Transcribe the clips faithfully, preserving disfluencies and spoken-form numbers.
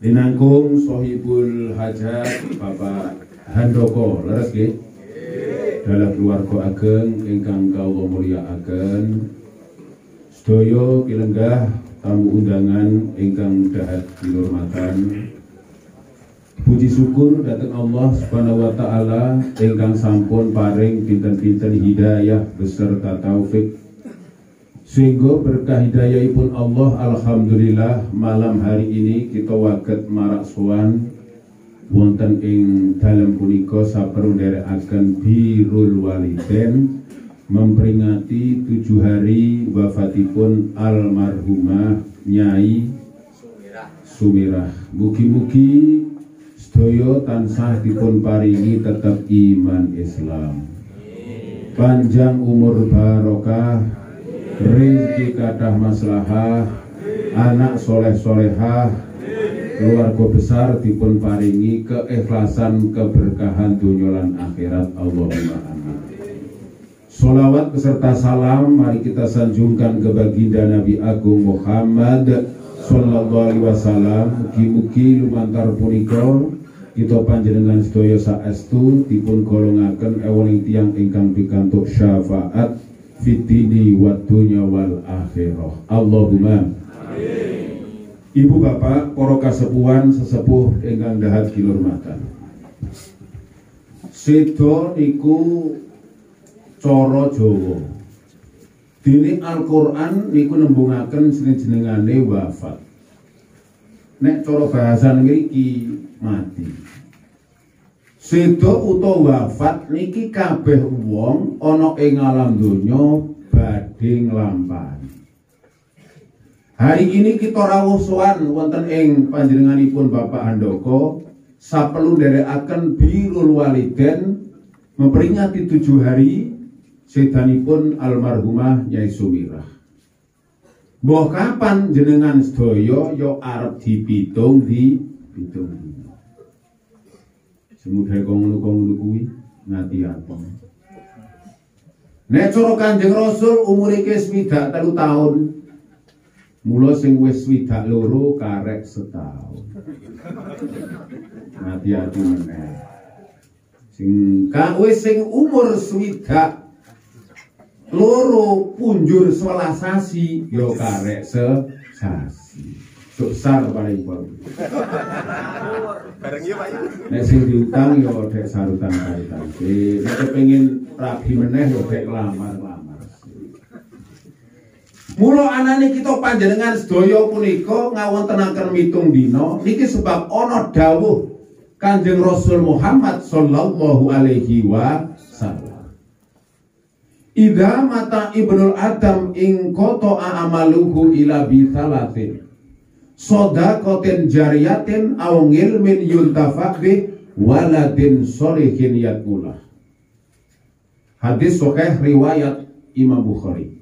Dinangkung Sohibul Hajat Bapak Handoko leres nggih. Dalam keluarga ageng ingkang kawula mulyakaken. Sedaya pilenggah tamu undangan ingkang dahat kinurmatan. Puji syukur dhateng Allah Subhanahu wa taala ingkang sampun paring pinten-pinten hidayah beserta taufik. Sehingga berkah hidayahipun Allah, alhamdulillah malam hari ini kita waget marak sowan wonten ing dalem punika saperlu nderekaken birrul walidain memperingati tujuh hari wafatipun almarhumah Nyai Sumirah. Mugi-mugi sedaya tansah dipun paringi tetap iman Islam, panjang umur barokah, rezeki kathah maslahah, anak soleh-solehah, keluarga besar dipun paringi keikhlasan, keberkahan dunya lan akhirat. Allahumma amin. Sholawat beserta salam mari kita sanjungkan ke baginda Nabi Agung Muhammad sallallahu alaihi wasallam. Mugi-mugi lumantar punika kita panjenengan sedaya saestu dipun golongaken ewoning tiyang ingkang pikantuk syafaat fitini wa dunya wal akhirah. Allahumma amin. Ibu bapak, para kasepuhan sesepuh ingkang dahat kinurmatan. Sedo niku cara Jawa. Dene Al-Qur'an niku nembungaken jeneng-jenengane wafat. Nek cara bahasa ngriki mati. Sedo utawa wafat niki kabeh wong ana ing alam donya badhe nglampahi. Hari ini kita rawuh sowan wonten ing panjenenganipun Bapak Handoko saperlu nderekaken birrul walidain memperingati tujuh hari sedanipun almarhumah Nyai Sumirah. Mbah kapan jenengan sedaya yo arep dipitung di pitung. Semudahe kok ngono-ngono kuwi ngati-ati. Nek cara Kanjeng Rasul umur iki swidak telu taun. Mula sing wis swidak loro karek setahun. Ngati-ati meneh. Sing ka wis sing umur swidak loro punjur sewelas sasi ya karek sesasi. Sukar paling pol. Bareng ya Pak. Nek sing diutang ya dek sarutan kaitan. Nek kepengin rabi meneh ya dek lamar-lamar. Mula anane kita panjenengan sedaya punika ngawontenaken mitung dina niki sebab ana dawuh Kanjeng Rasul Muhammad sallallahu alaihi wasallam. Idza mata ibnul Adam ing qata'a amaluhu ila bi salatin. Sodakotin jariyatin aw ngilmin yuntafak bih waladin sholihin yatmulah. Hadis sahih riwayat Imam Bukhari.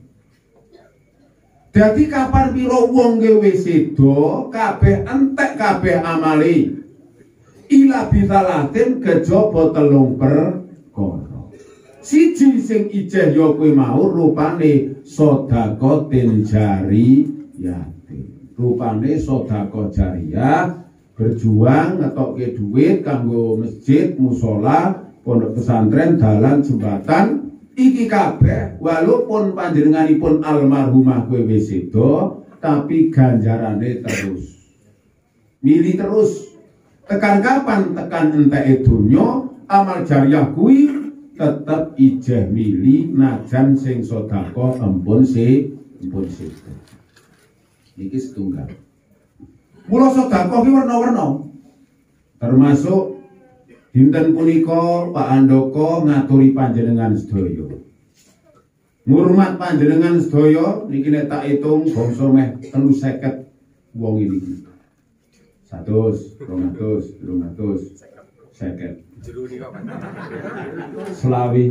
Dadi kapan pira wong gawe sedo kabeh entek kabeh amali ila bitalatin kejaba telung perkara. Siji sing ijeh ya kuwi mau rupane sodakotin jariyatin. Rupane sedekah jariyah berjuang ngetokke duit kanggo masjid, musola, pondok pesantren, dalan, jembatan iki kabeh walaupun panjenenganipun almarhumah kowe wis sedo tapi ganjarane terus. Milih terus. Tekan kapan? Tekan enteke donya amal jariyah kuwi tetep ijeh milih najan sing sedekah empun se empun sedo. Iki setunggal. Mula sedekah ki warna-warna. Termasuk dinten punika Pak Handoko ngaturi panjenengan sedaya. Ngurmat panjenengan sedaya niki nek tak hitung bangsa meh telu seket wong iki. seratus, dua ratus, tiga ratus, seket. Jero nika Pak. Selawi.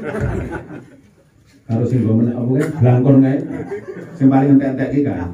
Harus sing gomen apa kae blangkon kae. Sing paling entek-entek iki kae.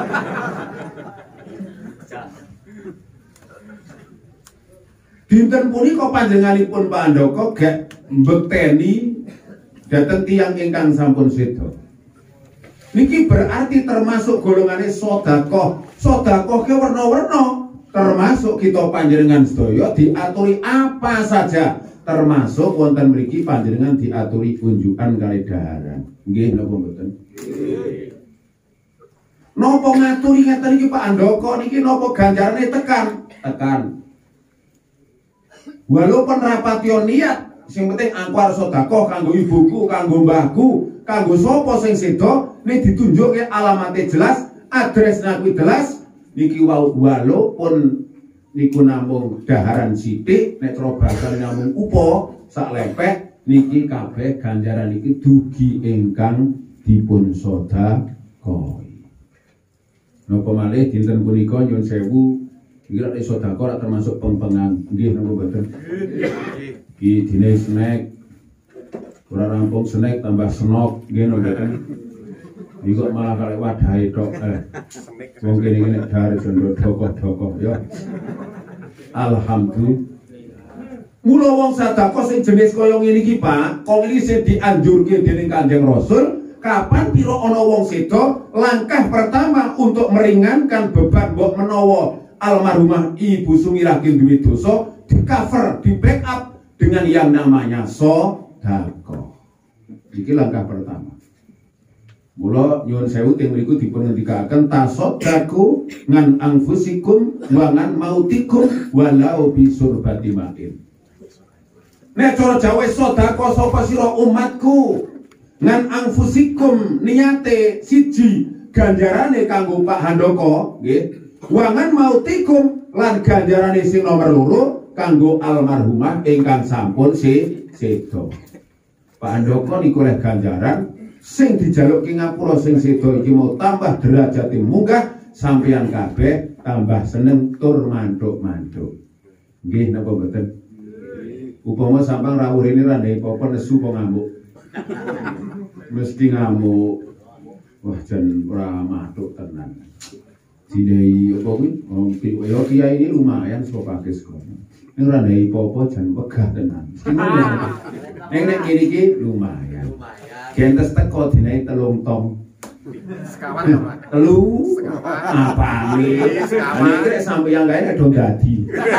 Dinten punika panjenenganipun Pak Handoko gek mbekteni dhateng tiyang ingkang sampun sedo. Niki berarti termasuk golongane sedekah. Sedekah ki werna-werna. termasuk kita panjenengan sedaya diaturi apa saja, termasuk wonten mriki panjenengan diaturi unjukan kali daharan. Nggih napa mboten? Nggih. Napa ngaturi ngeten iki Pak Andoko niki napa ganjarane tekan? Tekan. Walaupun rapatio niat, sing penting aku arep sedekah kanggo ibuku, kanggo mbahku, kanggo sapa sing sedo, nek ditunjukke alamate jelas, adresnya kuwi jelas, niki walaupun niku namung daharan sithik, nek cara bakal namung upa sak lepek, niki kabeh ganjaran niki dugi ingkang dipun sedekah. Napa malih dinten punika nyuwun sewu iki nek sedekah termasuk pempengan. Nggih napa mboten? Nggih. Iki dine snack. Ora rampung snack tambah senok, nggih napa mboten? Iki kok malah kalih wadahe tok. Eh. Wong kene iki nek dahar jondo doko-doko ya. Alhamdulillah. Mula wong sedekah sing jenis kaya ngene iki, Pak, kok iki sing dianjurke dening Kanjeng Rasul. Kapan piro ana wong sedo, langkah pertama untuk meringankan beban mbok menawa almarhumah Ibu Sumirah duwe dosa, di cover, di backup dengan yang namanya sedekah. Iki langkah pertama. Mula nyuwun sewu teng mriku dipun ngendikaken tasaddaku ngan anfusikum wa ngan mautikum walau bisurbati ma'in. Nek cara Jawa sedekah sapa sira umatku? Ngan angfusikum niate siji ganjarane kanggo Pak Handoko nggih, wangan mautikum lan ganjarane sing nomor loro kanggo almarhumah ingkang sampun si sedo. Pak Handoko niku oleh ganjaran sing dijalukke ngapura sing sedo iki mau tambah derajate munggah, sampeyan kabeh tambah seneng tur mantuk-mantuk. Nggih napa mboten? Upama sampang rawuh rene ra ndek apa nesu apa ngamuk. Mesti ngamuk. Wah jan ora matuk tenan. Dinei apa kuwi? Wong yo kiai ini lumayan saka pakis kok. Nek ora ndek apa-apa jan wegah tenan. Nek nek kene iki lumayan. Gentes teko dinei telung tong. Sekawan to, Pak. Telu. Apane? Ini iki sampe yang gawe nek do dadi.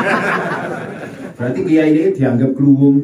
Berarti kiai ini dianggap kluwung.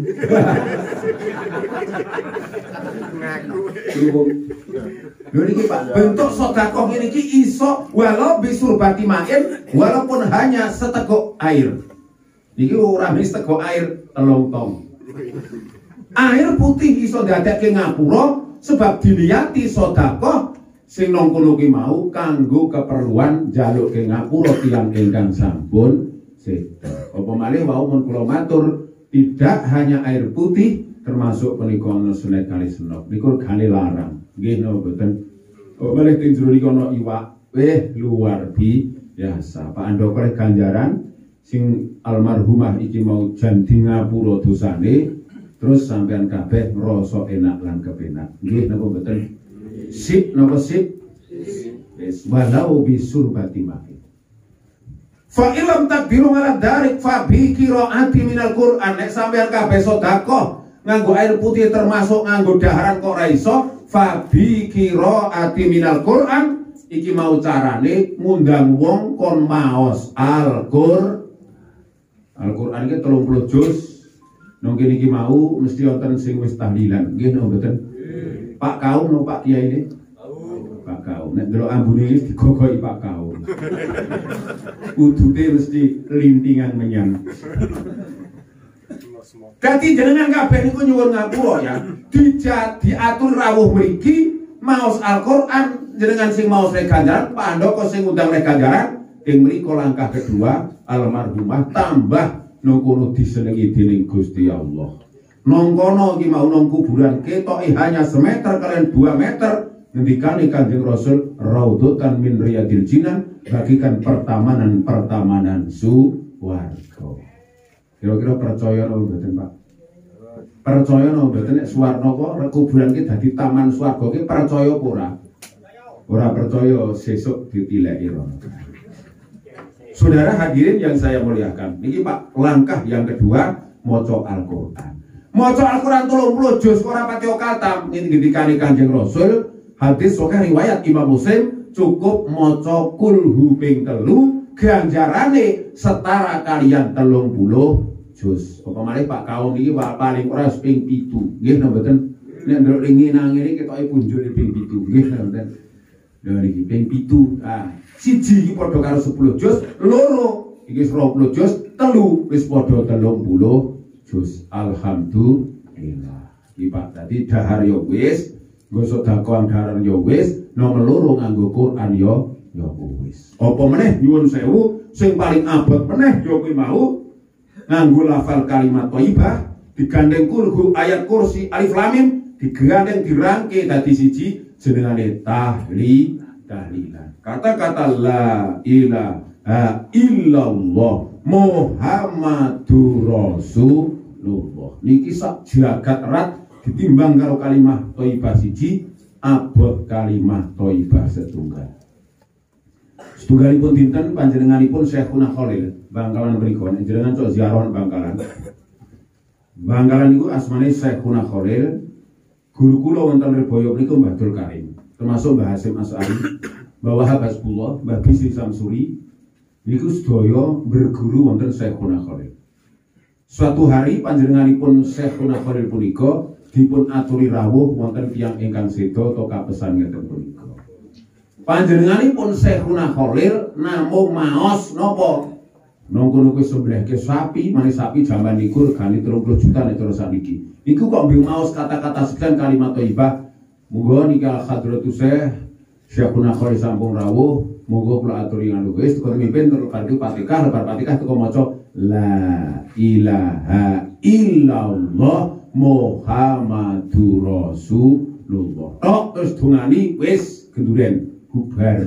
Ngaku kluwung. Lho niki Pak, bentuk sedekah niki iso walau bisurbati ma'in, walaupun hanya seteguk air. Niki ora wis seteguk air telung tong. Air putih iso dadekke ngapura sebab diniati sedekah sing nang kono ki mau kanggo keperluan njaluk ke ngapura tiyang ingkang sampun sedo. Apa malih wau mun kula matur tidak hanya air putih termasuk punika ana senek kali senok. Niku gane larang. Nggih napa boten? Apa malih teng jero niku ana iwak. Eh luar biasa. Pak Andoko oleh ganjaran sing almarhumah iki mau jan di ngapura dosane terus sampean kabeh ngrasa enak lan kepenak. Nggih napa boten? Sip napa sip? Wis walau bisurbati ma'in. Fa ilam takdiru ala darik fa bi qiraati minal Qur'an. Nek sampean kabeh sedekah nganggo air putih termasuk nganggo daharan kok ra iso, fa bi qiraati minal Qur'an iki mau carane ngundang wong kon maos Al-Qur'an. Al-Qur'an iki telung puluh juz. Nang kene iki mau mesti wonten sing wis tahlilan. Nggih napa mboten? Pak Kaum no Pak Kiai ini? Pak Kaum. Nek delok ambune iki digogoki Pak Kaum. Udute mesti lintingan menyang. Dadi jenengan kabeh niku nyuwun ngapura ya. Dijat diatur rawuh mriki maos Al-Qur'an jenengan sing maos rek ganjaran, Pak Andoko sing ngundang rek ganjaran. Ing mriku langkah kedua almarhumah tambah nungkono disenengi dening Gusti Allah. Nongkono iki mau nang kuburan ketoke hanya semeter kalian dua meter. Ngendikane Kanjeng Rasul raudhatan min riyadil jinan, bagikan pertamanan-pertamanan suwarga. Kira-kira percaya napa mboten, Pak? Percaya napa mboten nek suwarga kok kuburan ki dadi taman swarga ki percaya apa ora? Ora percaya sesuk ditileki rono. Saudara hadirin yang saya muliakan, niki Pak langkah yang kedua maca Al-Qur'an. Maca Al-Qur'an telung puluh juz ora pati katam ngendikane Kanjeng Rasul. Hadis sahih riwayat Imam Muslim cukup maca kulhu ping telu ganjarane setara kalian telung puluh juz. Apa malih Pak kaum iki paling ora ping pitu. Nggih napa mboten? Nek ndelok ringi nang ngene ketoke punjul ping pitu. Nggih napa mboten? Lha niki ping pitu. Ah, siji iki padha karo sepuluh juz, loro iki dua puluh juz, telu wis padha telung puluh juz. Alhamdulillah. Iki Pak dadi dahar yo wis, nggo sedekah dahar yo wis, nomor loro nganggo Quran yo yo wis. Apa meneh nyuwun sewu sing paling abot meneh yo kuwi mau nganggo lafal kalimat thayyibah digandeng kurhu ayat kursi alif lam mim digandeng dirangke dadi siji jenengane tahli tahlilan. Kata-kata la ilaha illallah Muhammadur Rasulullah niki sak jagat erat ditimbang karo kalimah thayyibah siji abot kalimah thayyibah setunggal. Setunggalipun dinten panjenenganipun Syekhuna Khalil Bangkalan mriku jenengan cok ziarah Bangkalan. Bangkalan niku asmane Syekhuna Khalil. Guru kula wonten Rebaya mriku Mbah Dul Karim, termasuk Mbah Hasim Asy'ari, Mbah Wahab Hasbullah, Mbah Bisri Samsuri. Niku sedaya berguru wonten Syekhuna Khalil. Suatu hari panjenenganipun Syekhuna Khalil punika dipun aturi rawuh wonten tiyang ingkang seda to kapesan ngeten punika. Panjenenganipun Syekhuna Khalil namung maos napa? Nongko kuwi semblehke sapi, manis sapi jaman niku regane telung puluh juta nek cara sakniki. Iku kok mbing maos kata-kata sekian kalimat thayyibah. Monggo niki al hadratus Syekh Syekhuna Khalil sampun rawuh, monggo kula aturi nganu wis kok mimpin terus karo Fatihah, lebar Fatihah teko maca la ilaha illallah Muhammadur Rasulullah. Tok terus dungani wis genduren bubar.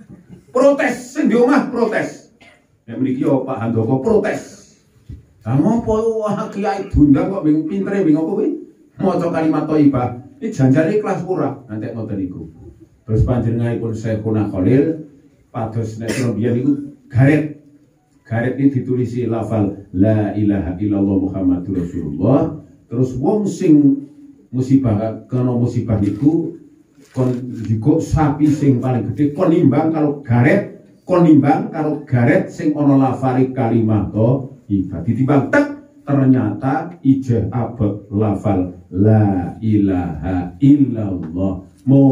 Protes sing di omah protes. Nek mriki yo Pak Handoko protes. Lah ngopo wah kiai dundang kok bing pintere bing opo kuwi? Maca kalimat thayyibah. Iki janjane kelas ora. Nanti ngoten niku. Terus panjenenganipun Syekhuna Khalil pados nek biyen niku garet. Garet iki ditulisi lafal la ilaha illallah Muhammadur Rasulullah. Terus wong sing musibah kena musibah niku kon digo sapi sing paling gede kon nimbang karo garet, kon nimbang karo garet sing ana lafari kalimat thayyibah ditimbang tek ternyata ijeh abot lafal la ilaha illallah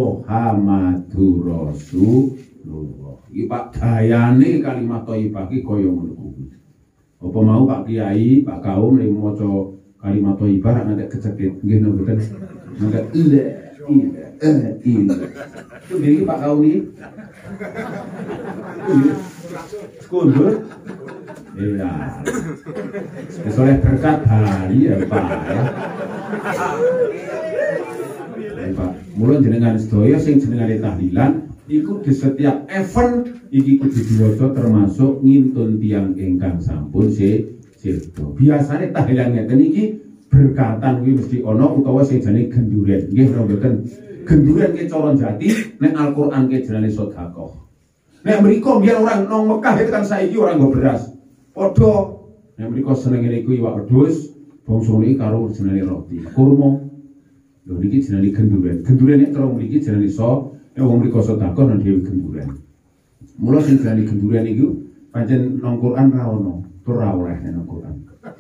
Muhammadur Rasulullah. Iki Pak dayane kalimat thayyibah iki kaya ngono kuwi. Apa mau Pak Kiai, Pak Kaum nek maca kalimat thayyibah nanti kecekit nggih mboten. Nanti ila ila eh ila. Itu diri Pak Kaum iki. Sekundur. Iya. Soleh berkat hari ya Pak ya. Pak, mulai jenengan sedaya sing jenengane tahlilan iku di setiap event iki kudu diwaca termasuk ngintun tiang ingkang sampun se sedo. Biasane tahlilan ngeten iki berkatan kuwi mesti ana utawa sing jane genduren. Nggih mboten. Genduren ke cara jati nek Al-Qur'an ke jenenge sedekah. Nek mriko biyen orang nang Mekah itu kan saiki orang nggo beras. Padha nek mriko senengene iku iwak wedhus, bongsone karo jenenge roti. Kurma. Lho niki jenenge genduren. Genduren nek terus mriki jenenge so, nek wong mriko sedekah nang dhewe genduren. Mula sing jenenge genduren iku pancen nang Quran ra ono, tur ra oleh nang Quran.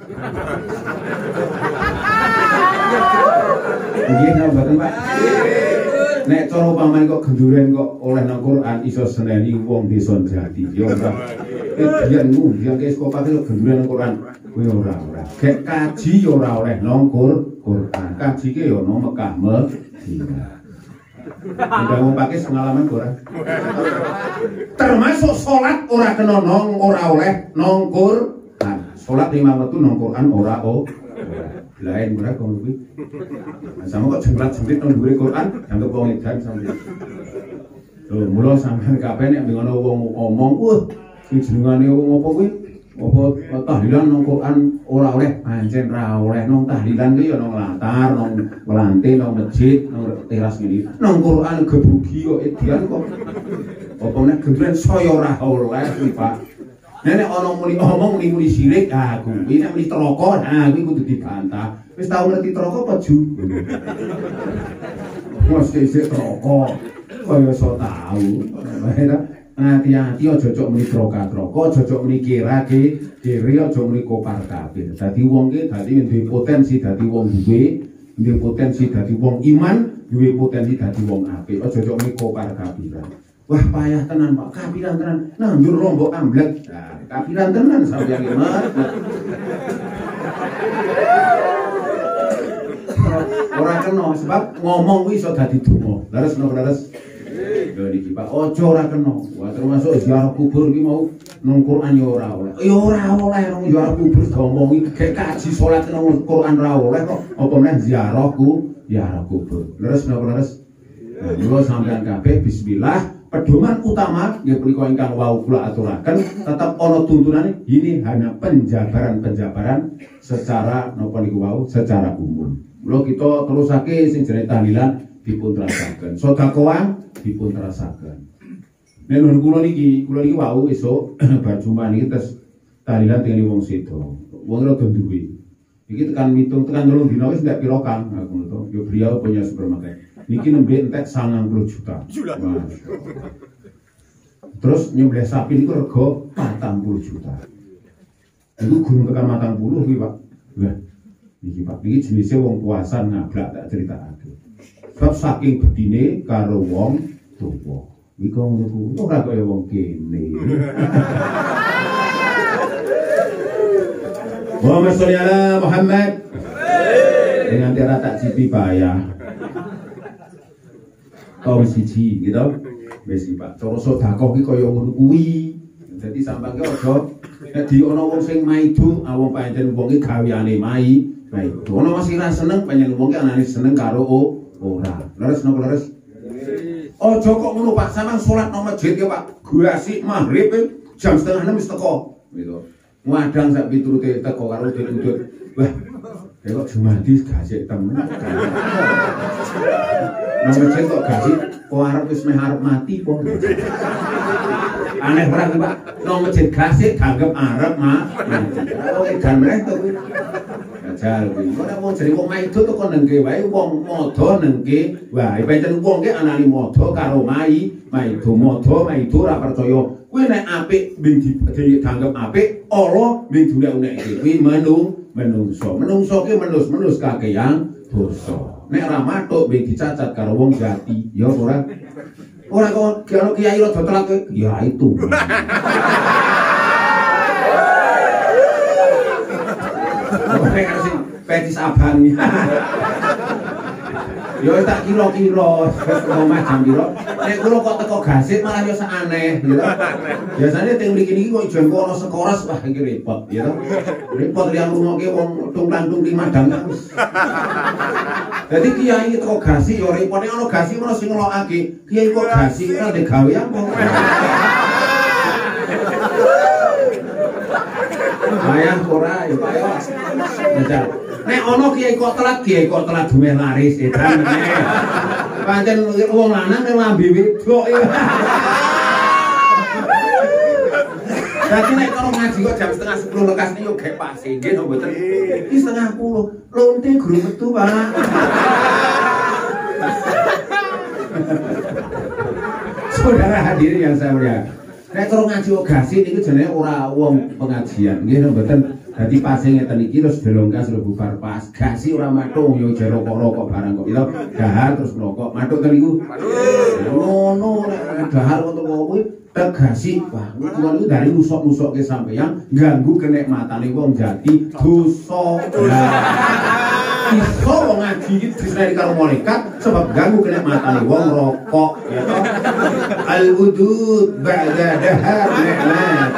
Nggih napa mboten Pak? Nek cara upamane kok genduren kok oleh nang Quran iso seneni wong desa Jati. Ya ora. Biyen ku, biyen ke sekolah kok genduren nang Quran kuwi ora ora. Gek kaji ya ora oleh nang Quran. Kaji ke ya nang Mekah Madinah. Udah mau pakai pengalaman ora. Termasuk salat ora kena nang ora oleh nang Quran. Salat lima waktu nang Quran ora o. Lain ora kok kuwi. Sama kok jengklat-jengklit nang dhuwure Quran, dianggap wong edan sampe. Lho, mula sampeyan kabeh nek ngono wong omong, "Wah, sing jenengane wong apa kuwi? Apa tahlilan nang Quran ora oleh?" Pancen ra oleh nang tahlilan kuwi ya nang latar, nang lantai, nang masjid, nang teras ngene. Nang Quran gebugi kok edian kok. Apa nek gendren saya ora oleh kuwi, Pak. Nek ana muni omong muni sirik, ah kuwi nek muni traka, ah kuwi kudu dibantah. Wis tau ngerti traka apa ju? Wes isih traka. Kaya iso tau. Hati-hati aja cocok muni troka-troko, aja cocok muni kira-kiri, kiri aja muni kopar kabeh. Dadi wong ki dadi duwe potensi dadi wong duwe, duwe potensi dadi wong iman, duwe potensi dadi wong apik. Aja cocok muni kopar kabiran. Wah payah tenan Pak, kabiran tenan. Nandur lombok amblek. Nah, kabiran tenan sampeyan iki, Mas. Ora kena sebab ngomong kuwi iso dadi donga. Leres napa leres? Lho niki Pak, aja ora kena. Wah termasuk ziarah kubur ki mau nang Quran ya ora oleh. Ya ora oleh nang ziarah kubur diomongi gek kaji salat nang Quran ora oleh kok. Apa meneh ziarahku, ziarah kubur. Leres napa leres? Nah, mula sampean kabeh bismillah. Pedoman utama nggih punika ingkang wau kula aturaken tetap ana tuntunane ini hanya penjabaran-penjabaran secara napa niku wau secara umum. Mula kita terusake sing jenenge tahlilan dipun terasaken. Sedekah dipun terasaken. Nek nun kula niki, kula niki wau esuk bar Jumat niki tes tahlilan tengene wong sedo. Wong rada duwe. Iki tekan mitung tekan telung dina wis ndak pira Kang aku ngono to. Yo beliau punya supermarket. Niki nembe entek sangang puluh juta. Terus nyembelih sapi niku rega patang puluh juta. Iku gurung tekan patang puluh kuwi Pak. Lah niki Pak, niki jenise wong puasan ngablak tak critakake. Sebab saking bedine karo wong tuwa. Iki ngono kuwi ora kaya wong kene. Muhammad sholli ala Muhammad. Dengan tiara tak cipi payah. Kaum siji gitu. Wis Pak, cara sedekah ki kaya ngono kuwi. Dadi sampeyan ki aja nek di ana wong sing maido, wong pancen wong ki gaweane mai, maido. Ana masih ra seneng pancen wong ki anane seneng karo ora. Leres napa leres? Aja kok ngono Pak, sampeyan salat nang masjid ki Pak. Gasik maghrib jam setengah enam wis teko. Gitu. Ngadang sak piturute teko karo udut-udut. Wah, kok Jumadi gasik temen. Nang masjid kok gasik, kok arep wis meh arep mati po. Aneh ora Pak. Nang masjid gasik dianggep arep mati. Kok edan meneh to kuwi. Jajal kuwi. Ora wong jare wong maido teko nengke wae wong modo nengke wae. Pancen wong ki anane modo karo mai, maido modo, maido ora percaya. Kuwi nek apik ming dianggep apik, ala ming diunek-unekke. Kuwi menung menungso. Menungso ki menus-menus kakeyan dosa. Nek ora matuk ming dicacat karo wong jati. Ya ora. Ora kok karo kiai rada telat kowe. Ya itu. Nek sing petis abang. Ya tak kira-kira omah jam pira. Nek kula kok teko gasik malah ya sak aneh, gitu. Biasane teng mriki niki kok ijo ana sekoras wah iki repot, ya to. Repot liang rungokke wong tung-tung madang wis. Dadi kiai teko gasik ya repot nek ana gasik ana sing ngelokake. Kiai kok gasik ora ndek gawe apa. Ayah ora ya Pak. Nek ana kiai kok telat, kiai kok telat dumeh laris edan. Pancen wong lanang nek lambe wedok ya. Dadi nek karo ngaji kok jam setengah sepuluh lekas yo gek Pak Singgih to mboten. Iki setengah sepuluh. Lonte guru metu, Pak. Saudara hadirin yang saya muliakan. Nek karo ngaji kok gasik niku jenenge ora wong pengajian. Nggih mboten. Dadi pase ngeten iki terus delongkas lho bubar pas. Gasi ora matung yo jero rokok barang kok. Itu dahar terus rokok. Matuk ten niku. Ngono nek dahar kok kuwi tegasi. Wah, niku dari musok-musokke sampeyan ganggu kenikmatane wong jati dosa. Iso wong ngaji iki disreni karo malaikat sebab ganggu kenikmatane wong rokok ya toh. Al wudud ba'da dahar nikmat.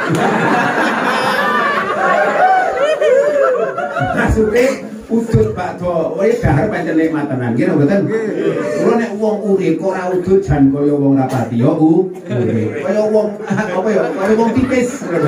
Maksudnya udut bakdo, wae dahar pancen nikmat tenan. Nggih mboten? Kula nek wong urip kok ora udut jan kaya wong rapati ya urip. Kaya wong apa ya? Kaya wong tipis.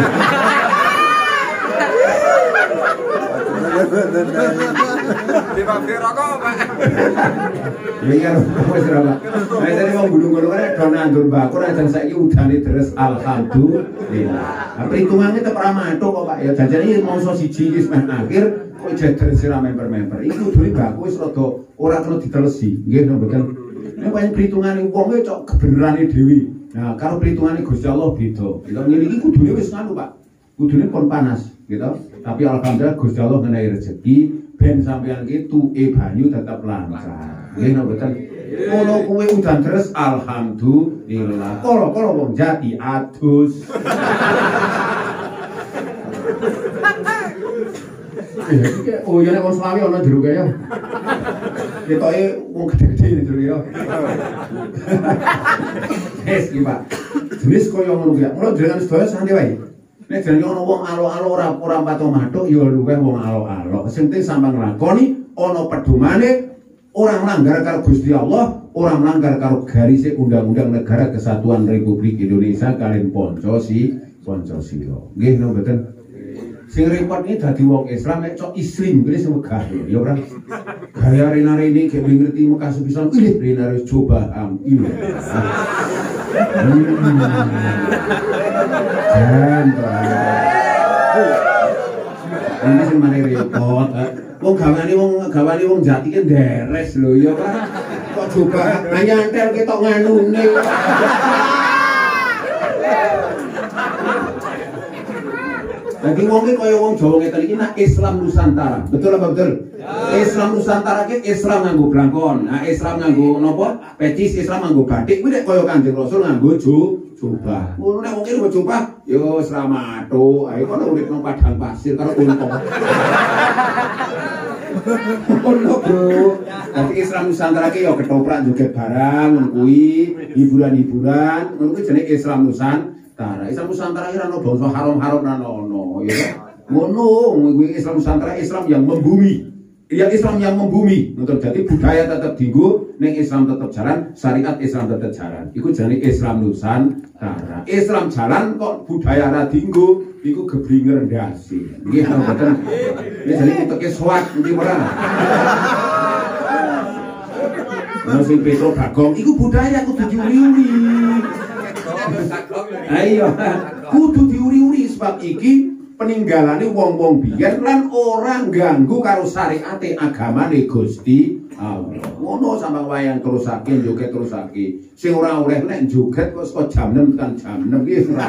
Dibagi rokok, Pak. Iya, wis ora, Pak. Nek dene wong gunung-gunung arek do nandur mbako aja saiki udane deres alhamdulillah. Nah, perhitungannya tetep ora matuk kok, Pak. Ya janjane mongso siji wis meh akhir kok jeder sira member-member. Iku dhewe mbako wis rada ora kena ditelesi. Nggih, mboten. Nek pancen perhitungane wong e cok kebenerane dhewe. Nah, kalau perhitungannya Gusti Allah beda. Kita ngene iki kudune wis nganu, Pak. Kudune pun panas, gitu. Tapi alhamdulillah Gusti Allah ngenehi rezeki ben sampeyan iki tuke banyu tetep lancar. Nggih napa mboten? Ono kuwi udan terus alhamdulillah. Kala-kala wong Jati adus. Oh ya nek wong Slawi ana jero kaya. Ketoke wong gede-gede jero ya. Wis iki, Pak. Jenis kaya ngono kuwi. Mula jenengan sedaya santai wae. Nek jenenge ana wong alo-alo ora ora pato mathuk ya luweh wong alo-alo. Sing penting sampeyan nglakoni ana pedhumane ora melanggar karo Gusti Allah, ora melanggar karo garis Undang-Undang Negara Kesatuan Republik Indonesia kalian Pancasila. Pancasila. Nggih napa mboten? Sing repot iki dadi wong Islam nek cok Islam kuwi sing megah ya ora. Gaya rene iki gek ngerti Mekah sepisan pilih rene coba am iki. Jan. Ini sing mari repot. Wong gawane wong gawane wong Jati ki deres lho ya Pak. Kok coba nyantel ketok nganune. Jadi wong iki kaya wong Jawa ngeten iki nak Islam Nusantara. Betul apa betul? Ya. Islam Nusantara ki Islam nganggo blangkon. Nah, Islam nganggo napa? Pecis, Islam nganggo batik. Kuwi nek kaya Kanjeng Rasul nganggo jubah. Ngono nek wong iki nganggo jubah, yo sramato. Ayo kono urip nang padang pasir karo unta. Ono bro. Jadi Islam Nusantara ki yo ketoprak joget barang ngono kuwi, hiburan-hiburan. Ngono kuwi jenenge Islam Nusantara. Tara Islam Nusantara ora ono bangsa haram-haram nang ono ya. Ngono, kuwi Islam Nusantara Islam yang membumi. Ya Islam yang membumi. Untuk jadi budaya tetap dinggo, ning Islam tetap jalan, syariat Islam tetap jalan. Iku jenenge Islam Nusantara. Islam jalan kok budaya ra dinggo, iku geblinger ndase. Nggih mboten. Wis jane uteke swat niki ora. Ono sing Petro Bagong iku budaya kudu diuri-uri. Ayo, kudu diuri-uri sebab iki peninggalane wong-wong biyen lan ora ganggu karo syariate agamane Gusti Allah. Ngono sampeyan wayang terusake joget terusake. Sing ora oleh nek joget kok saka jam enam tekan jam enam iki ora.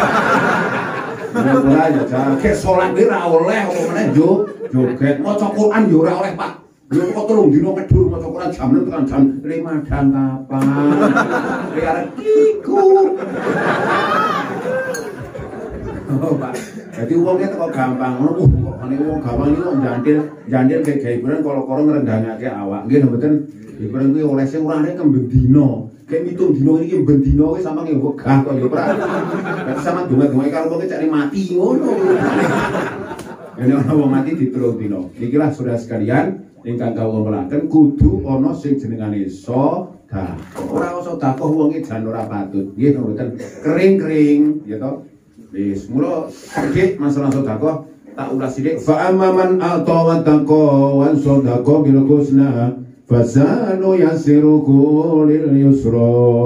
Ora ya jake salat iki ora oleh apa meneh joget. Maca Quran yo ora oleh, Pak. Lho kok telung dino medhur maca Quran jam enam tekan jam lima madang kapan? Iki arek iku. Oh, Pak. Jadi wongnya kok gampang ngono. Uh, kok niku wong gampang iki kok jandil, jandil kayak hiburan kala-kala ngrendangake awak. Nggih mboten. Hiburan kuwi oleh sing urane kemben dino. Kayak mitung dino iki ben dino wis sampe wegah kok ya ora. Berarti sampe donga-donga karo wong cari mati ngono. Ini ana wong mati ditulung dino. Ikilah saudara sekalian ingkang kawula melaken kudu ana sing jenengane sedekah. Ora sedekah wong iki jan ora patut. Nggih mboten. Kering-kering ya to. Wis mula sedhik masalah sedekah tak ulas sithik. Fa amman ata wa taqa wa sadaqa bil husna fasanu yasiruku lil yusra.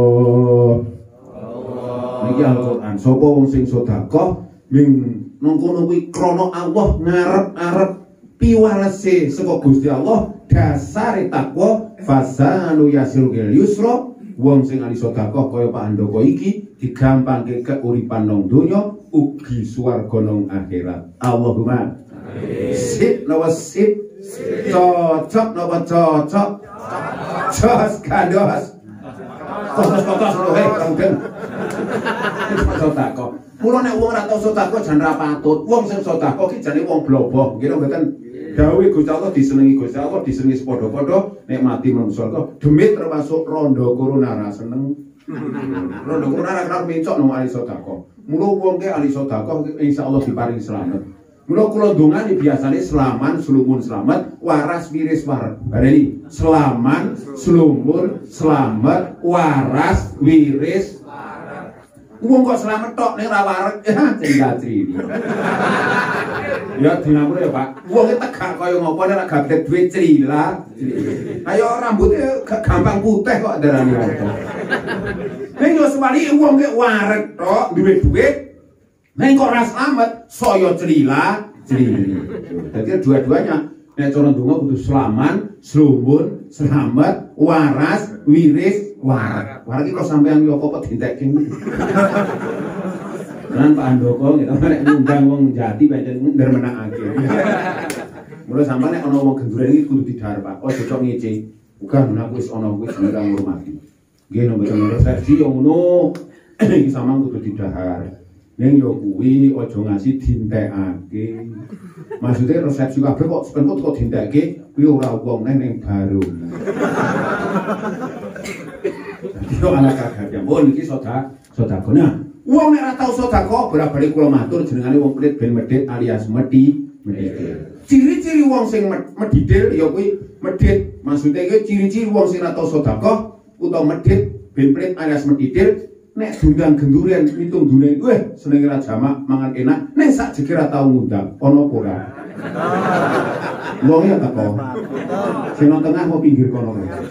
Niki Al-Qur'an. Sapa wong sing sedekah ming nang-kono kuwi krana Allah ngarep-arep piwalese saka Gusti Allah dasare takwa fasanu yasiruku lil yusra. Wong sing ali sedekah kaya Pak Handoko iki digampangke keuripan nang donya ugi swarga nang akhirat. Allahumma amin. Sip napa sip? Cocok napa cocok? Jos kandos. Kotos-kotos lho heh kangden. Sedekah. Mula nek wong ora tau sedekah jan ra patut. Wong sing sedekah ki jane wong bloboh, nggih mboten. Dawuh Gusti Allah disenengi Gusti Allah disenengi padha-padha nek mati menungso demit termasuk rondo corona ra seneng. Rondo corona ra karo mencok nang ahli sedekah. Mula wong ke ahli sedekah insyaallah diparingi slamet. Mula kula ndongani biasane selaman slumun slamet waras wiris war. Bareni selaman slumun slamet waras wiris waras. Wong kok slamet tok ning ra wareg ya cendacri. Ya dinamune ya Pak. Wong iki tegak kaya ngopo nek gak gede duit crila. Ayo rambutnya gampang putih kok darane ngono. Ning yo sebali wong iki wareg tok duwe duit. Ning kok ora slamet saya crila, crili. Dadi dua-duanya nek cara ndonga kudu selaman, slumun, slamet, waras, wiris, warak. Warak iki kok sampean yo apa ditekke. Lan Pak Andoko gitu nek ngundang wong Jati pancen ndermenakake. Mula sampean nek ana wong genduren iki kudu didhahar Pak. Ojo cocok ngece. Uga menawa wis ana kuwi jenenge kang ngurmati. Nggih mboten resepsi yo ngono. Iki sampean kudu didhahar. Ning yo kuwi aja ngasih dintekake. Maksudnya resepsi kabeh kok sepen kok dintekake kuwi ora wong neh ning baru. Yo ana kagak. Oh niki sedekah, sedekah. Nah, wong nek ora tau sedekah bola-bali kula matur jenengane wong pelit ben medhit alias medhi, medhit. Ciri-ciri wong sing medhidil ya kuwi medhit. Maksudnya iki ciri-ciri wong sing ora tau sedekah utawa medhit ben pelit alias medhidil. Nek diundang gendurian hitung dunia, weh seneng ra jamak mangan enak. Nek sak jeki ra tau ngundang, ono apa ora? Wong ya teko. Sing nang tengah mau pinggir kono.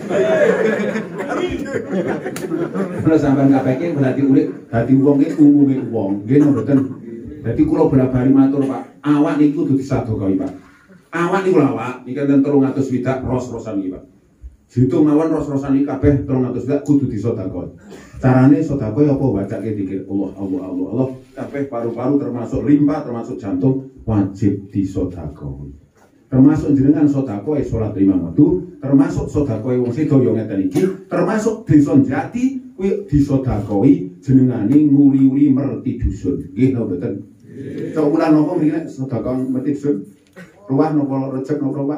Kalau sampean kabeh iki berarti urip dadi wong iki umume wong, nggih mboten. Dadi kula bola-bali matur Pak, awak niku kudu disadokahi Pak. Awak niku awak, iki enten telung atus swidak ros-rosan iki Pak. Dihitung mawon ros-rosan iki kabeh telung atus swidak kudu disedekah. Carane sedekah ya apa bacake dikir Allah Allah Allah Allah kabeh paru-paru termasuk limpa termasuk jantung wajib disedekahi. Termasuk jenengan sedekah salat lima waktu, termasuk sedekah wong sedo yo ngeten iki, termasuk desa Jati kuwi disedekahi jenengane nguri-uri merti dusun. Nggih napa mboten? Cok kula napa mriki sedekah merti dusun? Ruwah napa rejek napa Pak?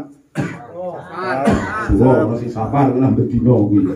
Wah, masih sapar kena bedino kuwi.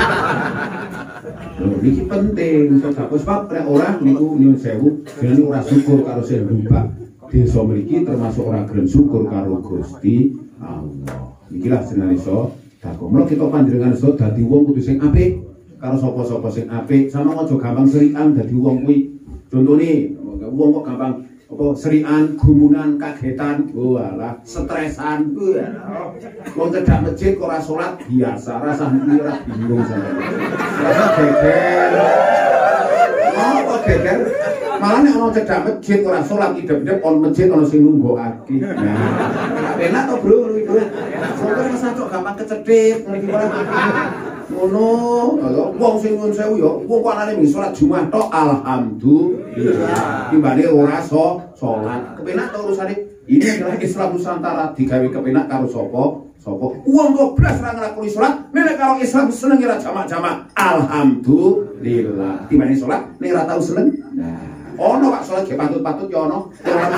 Lho iki penting sedekah sebab nek ora niku nyuwun sewu jenenge ora syukur karo sing lupa. Desa mriki termasuk ora gelem syukur karo Gusti Allah. Iki lah jenenge sedekah. Mula kita panjenengan iso dadi wong kudu sing apik karo sapa-sapa sing apik. Sama aja gampang serikan dadi wong kuwi. Contone wong kok gampang apa serian, gumunan, kagetan, walah, stresan, walah. Wong cedak masjid kok ora salat biasa, rasa ora bingung sampeyan. Rasa geger. Oh, kok geger? Malah nek ana cedak masjid ora salat idep-idep on masjid ana sing nunggokake. Nah, enak to, Bro, iku. Sampe rasa cok gampang kecethit ngriki ora. Ngono, wong sing nyuwun sewu ya, wong kok anane ming salat Jumat tok alhamdulillah. Timbane ora so salat. Kepenak to urusane. Ini adalah Islam Nusantara digawe kepenak karo sapa? Sapa? Wong kok blas ra nglakoni salat, nek karo Islam seneng ora jamak-jamak. Alhamdulillah. Timbane salat nek ora tau seneng. Nah, ono Pak salat ge patut-patut ya ono.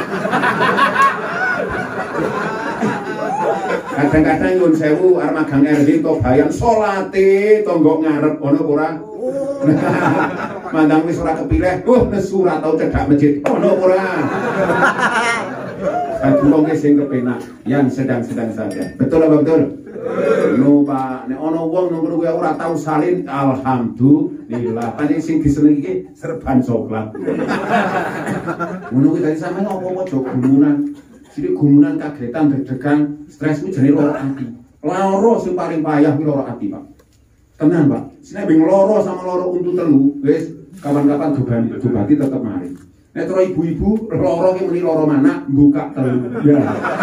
Kadang-kadang nyuwun sewu arep magang R D to bayan salate tonggo ngarep ono ora? Mandang wis ora kepilih, uh nesu ora tau cedak masjid. Ono ora? Dadi wong sing kepenak yang sedang-sedang saja. Betul apa betul? No Pak, nek ono wong nang kuwi ora tau salin alhamdulillah. Pancen sing disenengi iki serban coklat. Ngono kuwi dadi sampeyan apa-apa aja gumunan. Jadi gumunan kagetan, deg-degan, stres itu jadi loro ati. Loro sing paling payah kuwi loro ati, Pak. Tenan, Pak. Nek bing loro sama loro untu telu, wis kapan-kapan dobani dobati tetep mari. Nek terus ibu-ibu loro ki muni loro mana buka telu. Ya.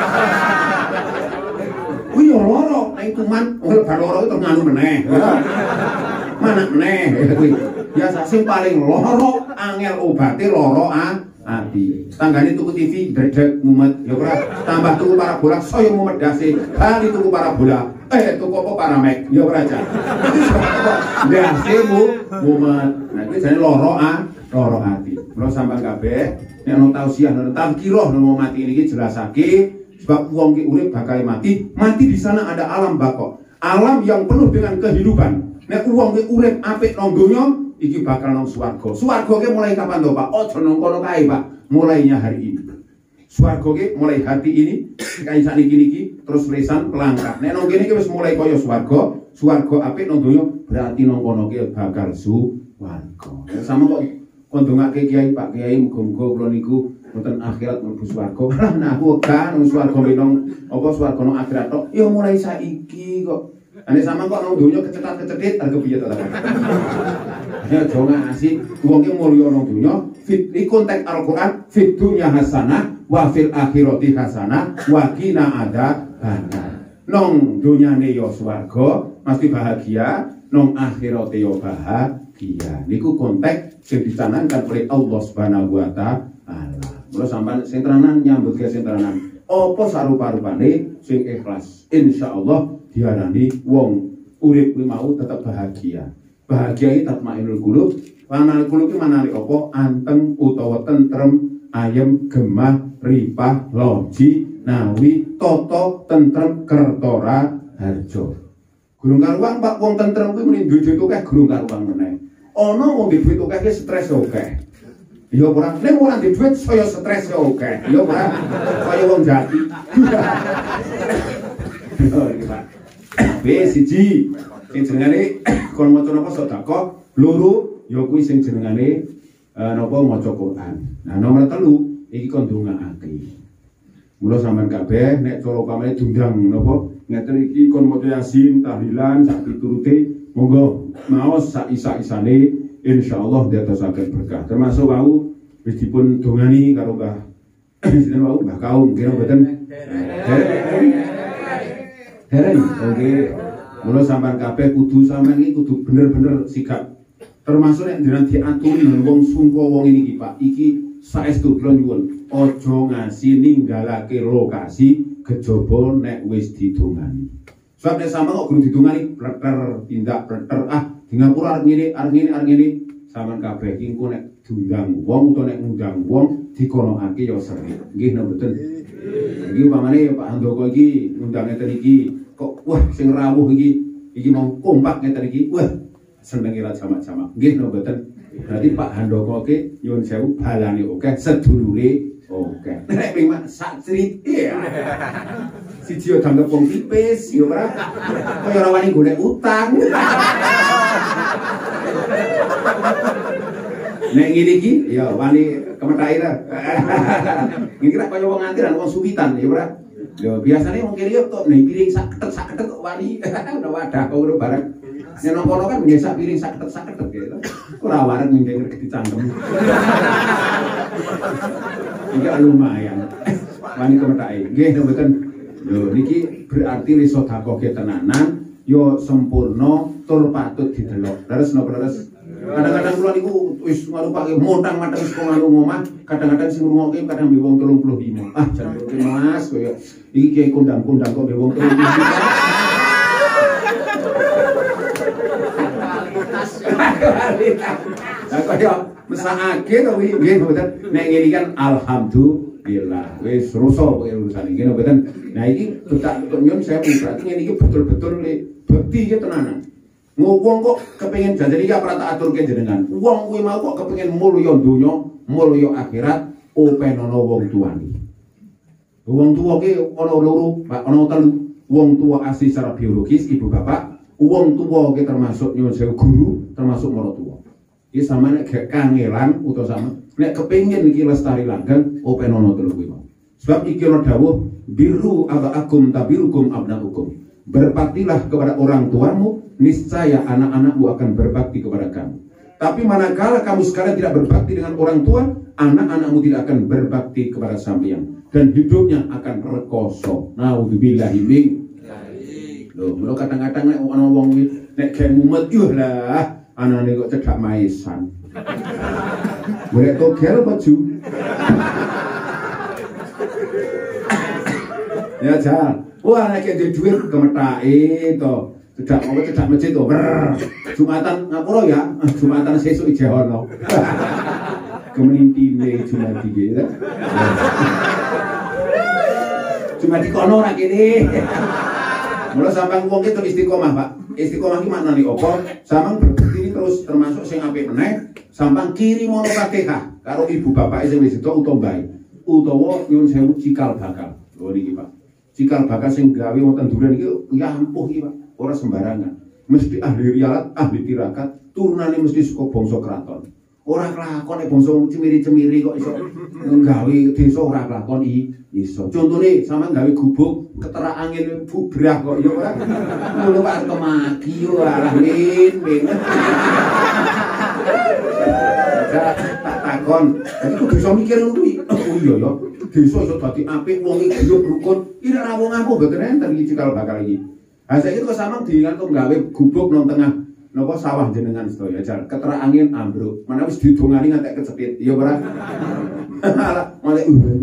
Kuwi yo loro, nek kuman ora bar loro itu nganu meneh. Mana meneh kuwi. Biasa sing paling loro angel obate loro ah. Ati, tanggane tuku T V dredeg mumet, ya ora tambah tuku parabola saya mumet dase, kali tuku parabola, eh tuku apa paramek, ya ora aja. Dase mu mumet. Nah iki jane loro ah, loro ati. Mula sampean kabeh nek ono tausiah ono tazkirah mau mati iki jelasake sebab wong ki urip bakal mati, mati di sana ada alam bako. Alam yang penuh dengan kehidupan. Nek wong ki urip apik nang donya iki bakal nang swarga. Swarga ki mulai kapan to, Pak? Aja nang kono kae, Pak. Mulainya hari ini. Swarga ki mulai hati ini, kae sakniki niki terus lisan pelangkah. Nek nang kene ki wis mulai kaya swarga, swarga apik nang donya berarti nang kono ki bakal swarga. Ya sama kok kon dongake Kiai, Pak Kiai muga-muga kula niku wonten akhirat mlebu swarga. Lah nah aku kan nang swarga nang apa swarga nang akhirat tok. Ya mulai saiki kok. Ane sama kok nang donya kecetat-kecetit arep piye to ta. Ya jangan asik wong ki mulya nang donya fit iki konteks Al-Qur'an fit dunya hasanah wa fil akhirati hasanah wa qina adzabannar. Nang donyane ya swarga mesti bahagia, nang akhirate yo bahagia. Niku konteks sing dicanangkan oleh Allah Subhanahu wa taala. Mula sampean sing tenanan nyambut gawe sing tenanan. Apa sarupa-rupane sing ikhlas. Insyaallah diarani wong urip kuwi mau tetap bahagia. Bahagia iki tatmainul qulub. Wanal qulub iki manane apa? Anteng utawa tentrem, ayem, gemah, ripah, loji, nawi, toto, tentrem, kertora, harjo. Gurung karuang Pak wong tentrem kuwi muni duwe duit akeh gurung karuang meneh. Ana wong duwe duit akeh stres akeh. Ya ora, nek ora duwe duit saya stres akeh. Ya ora, kaya wong jati. Oh iki Pak. Wis siji sing jenengane kon maca napa sedekah, loro ya kuwi sing jenengane napa maca Quran. Nah nomor telu iki kon ndongaake. Mula sampean kabeh nek cara pamane dundang napa ngeten iki kon maca Yasin, tahlilan sak piturute monggo maos sak isa-isane insyaallah dadosaken berkah. Termasuk wau wis dipun dongani karo Mbah sinten wau Mbah Kaum kira mboten. Dereng oke. Mula sampean kabeh kudu sampean iki kudu bener-bener sikap. Termasuk nek jenengan diaturi wong sungka wong iki Pak. Iki saestu kula nyuwun aja ngasih ninggalake lokasi kejaba nek wis didongani. Sebab nek sampean kok kudu didongani pleter tindak pleter ah di ngapura arep ngene arep ngene arep ngene sampean kabeh iki engko nek diundang wong utawa nek ngundang wong dikonokake ya sering. Nggih napa mboten? Iki upamane Pak Handoko iki ngundang ngeten iki kok wah sing rawuh iki iki mau kompak ngeten iki wah senenge ra jamak-jamak. Nggih napa mboten? Berarti Pak Handoko ki nyuwun sewu balane akeh sedulure akeh. Nek ping sak crit ya. Siji yo danggep wong tipis yo ora. Kaya ora wani golek utang. Nek ngene iki ya wani kemethake ta. Iki ra kaya wong ngantiran wong suwitan ya ora. Yo biasane wong kiri kok nek piring sak ketet sak ketet kok wani udah wadah kok ngono bareng. Nek nang kono kan biasa piring sak ketet sak ketet gitu. Ora wareng ngene ngene dicangkem. Iki lumayan. Wani kemethake. Nggih mboten. Yo niki berarti iso dakoke tenanan yo sempurna tur patut didelok. Leres napa leres? Kadang-kadang kula niku wis ngono Pak montang-manteng saka nganu omah, kadang-kadang sing ngrungokke kadang mbi wong telung puluh lima. Ah jan Mas koyo iki kiai kondang-kondang kok mbi wong telung puluh lima. Lah kaya mesakake to kuwi nggih mboten. Nek ngene kan alhamdulillah wis rusak kowe urusan iki mboten. Nah iki tak nyun saya berarti ngene iki betul-betul bekti iki tenanan. Wong kok kepengin jajan iki ora tak aturke jenengan. Wong kuwi mau kok kepengin mulya donya, mulya akhirat, openono wong tuane. Wong tuwa ki ana loro, ana telu. Wong tuwa asli secara biologis ibu bapak, wong tuwa ki termasuk nyuwun sewu guru, termasuk maratuwa. Iki sama nek gak kangelan utawa sama nek kepengin iki lestari langgeng, openono telu kuwi mau. Sebab iki ana dawuh biru abaakum tabirukum abnaukum. Berbaktilah kepada orang tuamu, niscaya anak-anakmu akan berbakti kepada kamu. Tapi manakala kamu sekalian tidak berbakti dengan orang tua, anak-anakmu tidak akan berbakti kepada sampeyan dan hidupnya akan rekoso. Naudzubillahi min. Loh, lho kadang-kadang nek ana wong nek gawe mumet yo lah, anane kok cedak maesan. Golek togel baju. Ya jan. Wah nek duwe dhuwit kemethake to. Cedak apa cedak masjid to. Jumatan ngapura ya? Jumatan sesuk ije ono. Kemenintine Jumat iki ya. Jumat iki kono ora kene. Mula sampean wong itu istiqomah, Pak. Istiqomah iki maknane apa? Sampean berbakti terus termasuk sing apik meneh, sampean kirim mono Fatihah karo ibu bapak sing wis sedo utawa mbae. Utawa nyuwun sewu cikal bakal. Lho niki, Pak. Cikal bakal sing gawe wonten duren iki ya ampuh iki Pak, ora sembarangan. Mesti ahli rialat, ahli tirakat, turunane mesti saka bangsa kraton. Ora kelakon nek bangsa cemiri-cemiri kok iso nggawe desa ora kelakon iki iso. Contone sampean gawe gubuk keterak angin bubrah kok ya ora. Ngono Pak kemaki yo alah min min. Tak takon, dadi kudu iso mikir ngono kuwi. Oh iya ya. Desa iso dadi apik wong iki yo rukun. Iki nek wong ampuh mboten enten iki cikal bakal iki. Ha saiki kok sampean diingat kok gawe gubuk nang tengah napa sawah jenengan sedaya jar keterak angin ambruk mana wis didongani ngantek kecepit ya ora malah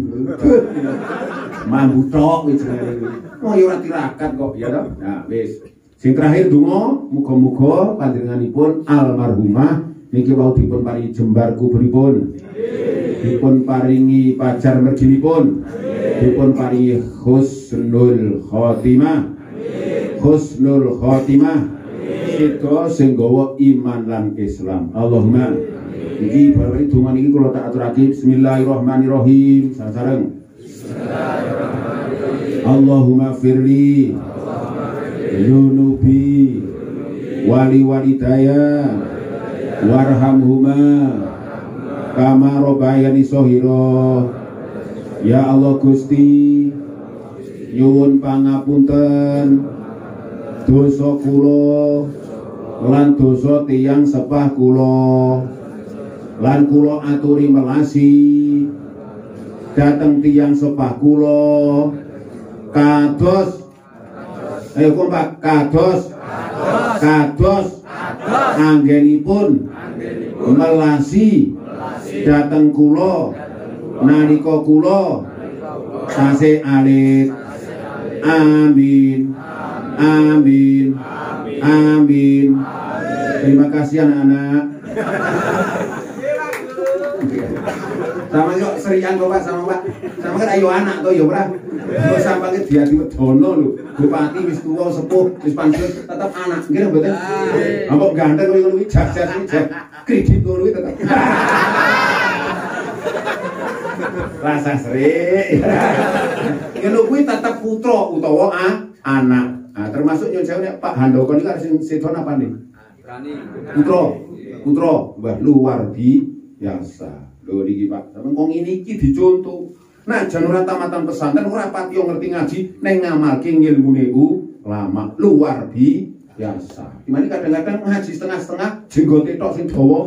mambu tok wis jenenge oh ya ora tirakat kok ya toh nah wis sing terakhir donga muga-muga panjenenganipun almarhumah niki wau dipun paringi jembar kuburipun dipun paringi pajar merginipun dipun paringi husnul khotimah husnul khotimah kita sing gawa iman lan Islam. Allahumma iki bareng donga niki kula tak aturake bismillahirrahmanirrahim sareng Bismillahirrahmanirrahim Allahumma firli dunubi wali walidaya warhamhuma kama rabbayani shaghira ya Allah Gusti nyuwun pangapunten dosa kula lan dosa tiyang sepah kula lan kula aturi melasi dhateng tiyang sepah kula kados ayo kompak kados kados anggenipun melasi dhateng kula nalika kula tasih alit amin amin amin terima kasih anak-anak sama kok serian kok Pak sama Pak sama kan ayo anak tuh ya ora kok sampai dia diwedono lho bupati wis tuwa sepuh wis pensiun tetap anak nggih mboten apa ganteng kowe ngono iki jak-jak jak kredit ngono iki tetep rasa sri ngono kuwi tetep putra utawa ah, anak nah, termasuk nyun sewu nek Pak Handoko niku sing sedon apa nih putra putra wah luar biasa lho niki Pak sampeyan kok ngene iki dicontoh nah jan ora tamatan pesantren ora pati ngerti ngaji ning ngamalke ngilmune ulama luar biasa dimana kadang-kadang ngaji setengah-setengah jenggote tok sing dawa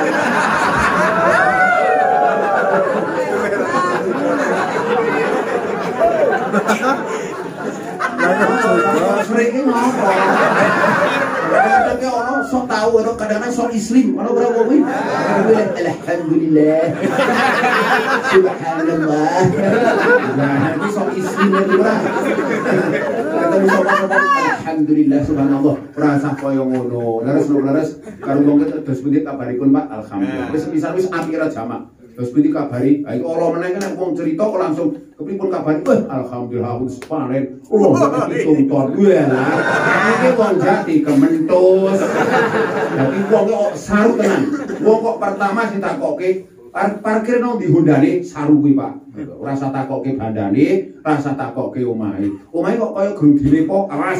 sering ngopo kadang-kadang ono sok tahu atau kadang-kadang sok islim ono berapa kuwi alhamdulillah subhanallah nah iki sok islim iki ora ketemu sok alhamdulillah subhanallah rasa koyo ngono leres leres karo wong terus pundi kabaripun Pak alhamdulillah wis misal wis akhir jamak terus pundi kabari ha iku ora meneh kan wong cerita kok langsung kepripun kabari wah alhamdulillah wis panen oh hitung ton lah iki wong jati kementus dadi wong kok saru tenan wong kok pertama sing takoke parkir nang di Hondane saru kuwi Pak ora usah takoke bandane ora usah takoke omahe omahe kok kaya grundine pok awas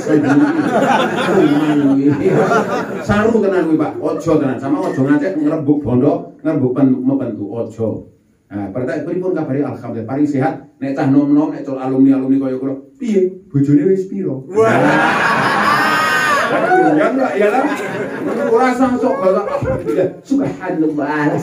saru tenan kuwi Pak aja tenan sama aja ngacek ngrembug bondo ngrembug mepentu aja nah pertek pripun kabare alhamdulillah paling sehat nek cah nom-nom nek alumni-alumni kaya kula piye bojone wis piro ya enggak ya lah ora sok galak subhanallah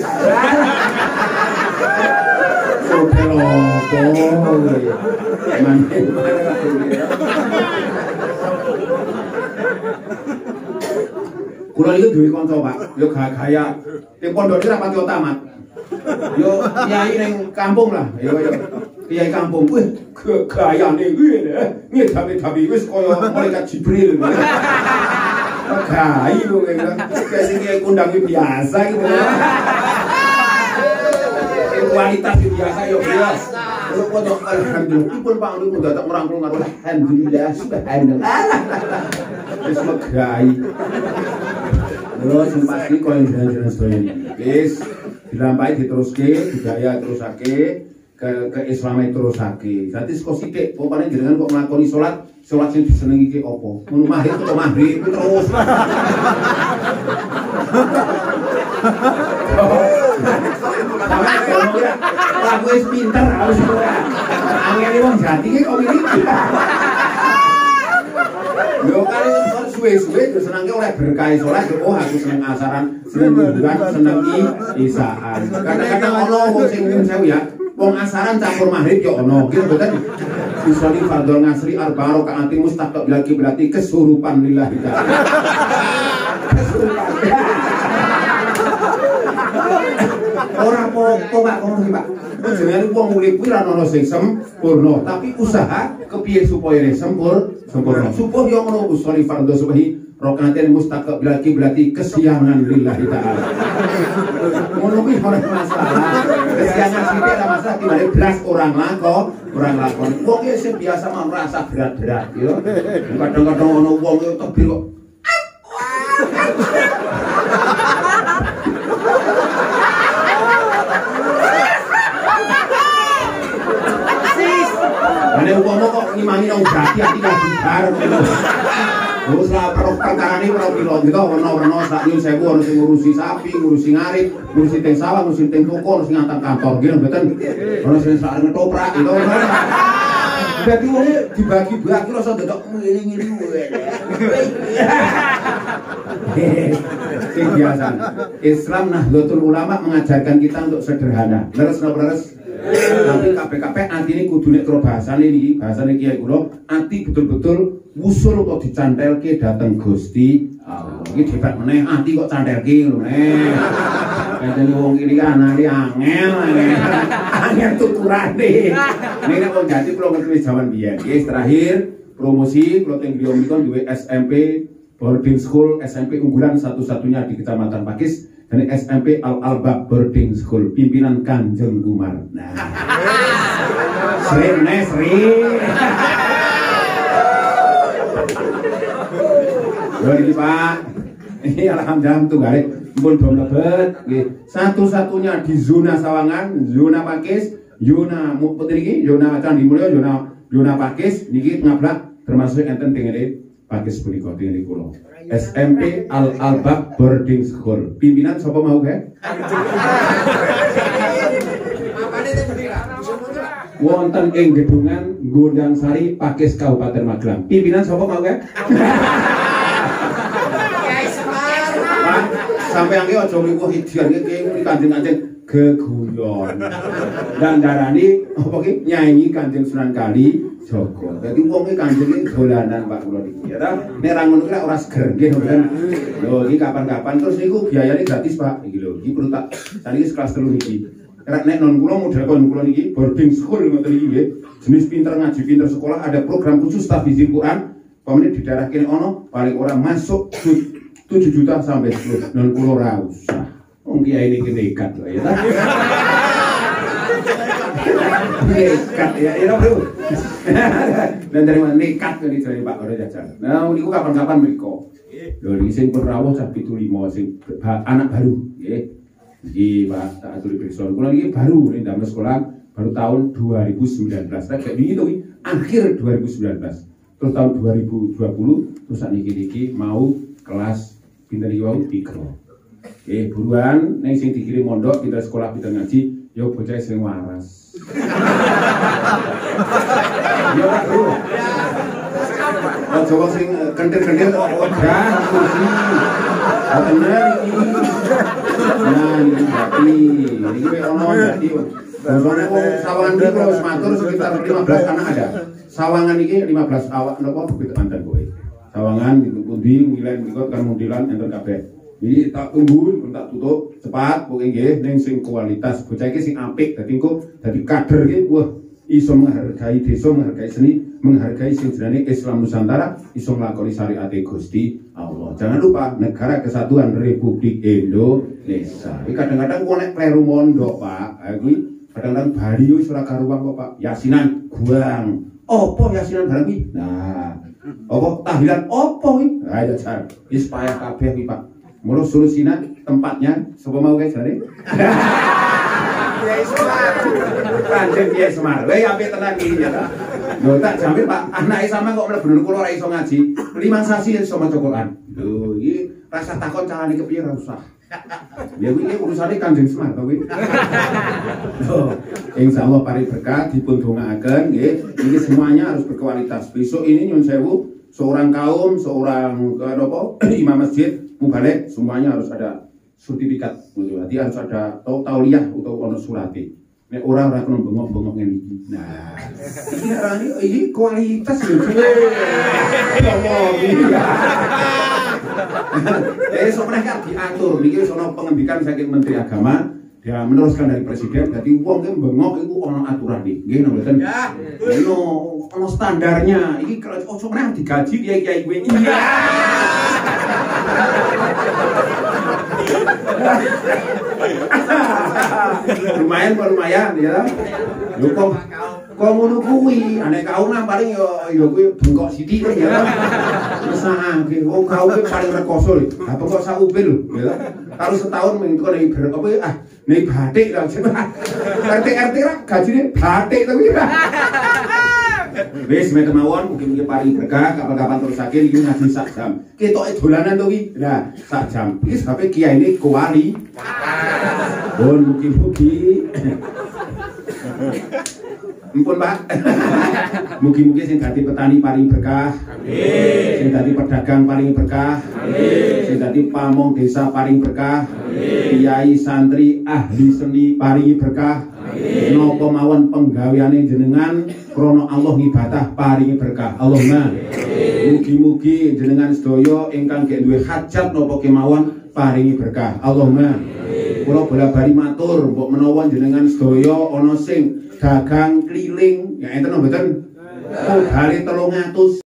kula iki duwe kanca Pak yo gaya ning pondok iki ra pati tamat yo kiai ning kampung lah yo kiai kampung wih gayane ngene ngedami-dami wis kaya malaikat Jibril gai lho ngene kayak sing kiai kundangi biasa gitu kualitas biasa yo biasa lho kok alhamdulillah pun Pak Lu datang merangkul karo alhamdulillah subhanallah wis megai lho sing pasti koyo jalan-jalan sedaya wis dilampahi diteruske budaya terusake ke ke Islame terusake. Dadi saka sithik popane jenengan kok nglakoni salat, salat sing disenengi iki apa? Ngono maghrib utawa maghrib terus. Aku wis pinter harus ora. Angel wong jati iki kok iki. Lho kan suwe-suwe terus senengke oleh berkah salat oh aku seneng asaran, seneng bulan, seneng isaan. Kadang-kadang ono wong sing nyuwun sewu ya. Wong asaran campur maghrib ya ono, gitu mboten. Usolli fardhol ngasri arba'a rakaat mustaqbil lagi berarti kesurupan lillahi ta'ala. kesurupan. Ora apa-apa Pak ngono iki Pak. Jenenge wong urip kuwi ora ono sing sempurna, tapi usaha kepiye supaya sempur, sempurna. Subuh yo ngono usoli fardhu subhi rakaatan mustaqbil kiblati kesiangan lillahi taala. Ngono kuwi ora masalah. Kesiangan sithik ora masalah dimane blas orang lakon, orang lakon. Wong iki sing biasa mau merasa berat-berat yo. Kadang-kadang ono wong yo tebir kok. Ane umpama kok ngimami nang berarti ati kabar. Wis lah perlu perkarane ora piro ndika werna-werna sak nyun sewu ono sing ngurusi sapi, ngurusi ngarit, ngurusi teng sawah, ngurusi teng toko, sing ngantar kantor nggih mboten. Ono sing sak ngetoprak gitu. Dadi wong dibagi-bagi rasa ndok ngene-ngene wae. Sing biasa. Islam Nahdlatul Ulama mengajarkan kita untuk sederhana. Leres napa leres? Tapi K P K P ati ini kudu nek karo bahasane niki, bahasane Kiai kula, ati betul-betul usul kok dicantelke dateng Gusti Allah. Iki debat meneh ati kok cantelke ngono meneh. Kadang wong iki anake angel, angel tuturane. Nek wong jati kula ngerti jaman biyen. Nggih, terakhir promosi kula teng griya menika duwe S M P boarding school, S M P unggulan satu-satunya di Kecamatan Pakis. Dan S M P Al-Albab Boarding School pimpinan Kanjeng Umar. Nah, sering nih sering. Loh ini Pak, ini alhamdulillah tuh gak pun belum lebet. Satu-satunya di zona Sawangan, zona Pakis, zona putri ini, zona Candi Mulyo, zona zona Pakis, niki ngablak termasuk enten tinggal Pakis punika tinggal kulo. S M P Al-Albab Boarding School. Pimpinan siapa mau ke? Wonten ing gedungan Gondang Sari Pakis Kabupaten Magelang. Pimpinan siapa mau ke? Sampai yang ini aja minggu hidian ini kanjeng-kanjeng geguyon. Dan darani apa ki nyanyi Kanjeng Sunan Kali Joko. Jadi wong iki kanjenge dolanan Pak kula niki. Ya nek ra ngono kuwi ora seger nggih mboten. Lho iki kapan-kapan terus niku biayane gratis Pak. Iki lho iki perlu tak saniki kelas telu niki. Nek nek non kula model kon kula niki boarding school ngoten iki nggih. Jenis pinter ngaji, pinter sekolah, ada program khusus tahfidzul Quran. Pamane di daerah kene ono paling ora masuk tujuh juta sampai sepuluh. Non kula ora usah. Wong kiai niki nekat lho ya ta. Nekat ya, ya bro. Dan dari mana nekat dari dari Pak Ora jajan. Nah, niku kapan-kapan mriko. Lho iki sing pun rawuh sak pitu lima sing anak baru, nggih. Iki Pak tak aturi pirsa. Kula niki baru ning damel sekolah baru tahun dua ribu sembilan belas. Tak gitu iki akhir dua ribu sembilan belas. Terus tahun dua ribu dua puluh terus sak niki niki mau kelas pinten iki wau tiga. Eh buruan ning sing dikirim mondok kita sekolah kita ngaji. Yo bocah sing waras. Yo bro. Ojo sing kentir-kentir kok ojah kursi. Bener iki. Nah, iki berarti iki ono berarti. Soalnya Sawangan iki kalau matur sekitar lima belas anak ada. Sawangan iki lima belas awak napa begitu anten kowe. Sawangan itu pundi wilayah mriku kan mundilan enten kabeh. Jadi tak tunggu, tak tutup cepat, pokoknya nggih ning sing kualitas bocah iki sing apik dadi engko dadi kader iki wah iso menghargai desa, menghargai seni, menghargai sing jenenge Islam Nusantara, iso nglakoni syariat Gusti Allah. Jangan lupa negara kesatuan Republik Indonesia. Iki kadang-kadang kok nek kleru mondok, Pak. Iki kadang-kadang bali wis ora karuan kok, Pak. Yasinan guang. Opo yasinan barang iki? Nah, opo tahlilan opo iki? Ha ya jar. Wis payah kabeh iki, Pak. Mulu solusinya tempatnya, siapa mau guys hari? Kiai Semar, Kanjeng Kiai Semar. Wei ape tenan iki ya. Lho tak jamin Pak, anake sampean kok mlebu kula ora iso ngaji. Lima sasi iso maca Quran. Lho iki rasa takon carane kepiye ora usah. Ya kuwi urusane Kanjeng Semar to kuwi. Lho, insyaallah pari berkah dipun dongaaken nggih. Ini semuanya harus berkualitas. Besok ini nyun sewu seorang kaum, seorang apa imam masjid mubalik semuanya harus ada sertifikat, berarti harus ada tau tauliyah atau ono surati. Nek orang orang kena bengok-bengok ngene iki. Nah, ini arane iki kualitas lho. Ya Allah, iya. Ya esuk meneh kan diatur niki wis ana pengendikan saking Menteri Agama. Ya meneruskan dari presiden, jadi uang yang bengok itu ono aturan nih, gini betul? Ya, ono ono standarnya. Ini kalau oh sebenarnya digaji dia kiai gue ini. Lumayan, lumayan ya. Lu kok kok ngono kuwi, aneh kau nang paling yo yo kuwi bengkok sithik kan ya. Mesake, wong kau kuwi paling rekoso lho. Ha bengkok sak upil lho, ya. Kalau setahun mengko nek ber apa ah nek batik lah. R T R T lah gajine batik to kuwi. Wis mete mawon mungkin-mungkin paling berkah kapan-kapan terusake iki ngaji sak jam. Ketoke dolanan to kuwi. Lah sak jam. Iki sampe kiyaine kuwali. Pun mugi-mugi. Ampun Pak. Mugi-mugi sing dadi petani paling berkah. Amin. Sing dadi pedagang paling berkah. Amin. Sing dadi pamong desa paling berkah. Amin. Kiai santri ahli seni paling berkah. Amin. Napa mawon penggaweane jenengan krana Allah ngibadah paring berkah. Allahumma. Mugi-mugi jenengan sedaya ingkang gek duwe hajat napa kemawon paringi berkah. Allahumma. Kula bola-bali matur mbok menawa jenengan sedaya ana sing dagang keliling ya enten mboten? Oh, hari telung atus